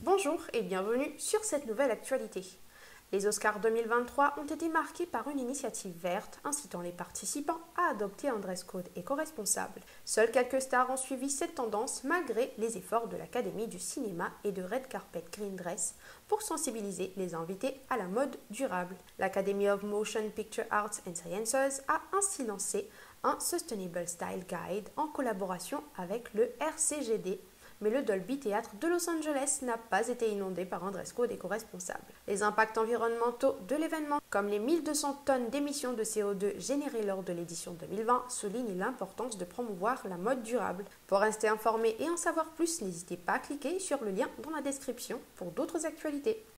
Bonjour et bienvenue sur cette nouvelle actualité. Les Oscars 2023 ont été marqués par une initiative verte incitant les participants à adopter un dress code éco-responsable. Seules quelques stars ont suivi cette tendance malgré les efforts de l'Académie du cinéma et de Red Carpet Green Dress pour sensibiliser les invités à la mode durable. L'Academy of Motion Picture Arts and Sciences a ainsi lancé un Sustainable Style Guide en collaboration avec le RCGD. Mais le Dolby Theatre de Los Angeles n'a pas été inondé par un dress code éco-responsable. Les impacts environnementaux de l'événement, comme les 1200 tonnes d'émissions de CO2 générées lors de l'édition 2020, soulignent l'importance de promouvoir la mode durable. Pour rester informé et en savoir plus, n'hésitez pas à cliquer sur le lien dans la description pour d'autres actualités.